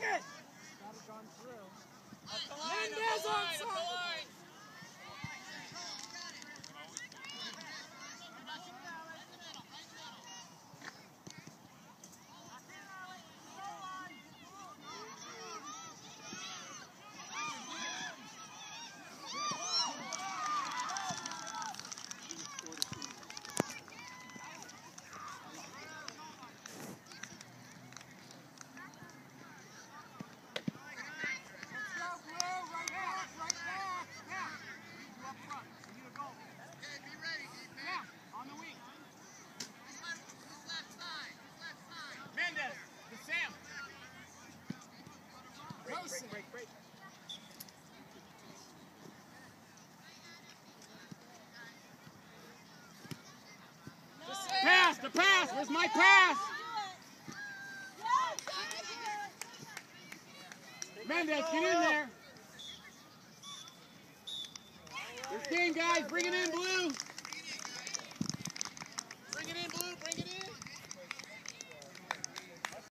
it! Got it gone through. Mendez onside! Break. Pass, the pass, where's my pass? Mendez, get in there. 15 guys, bring it in, Blue.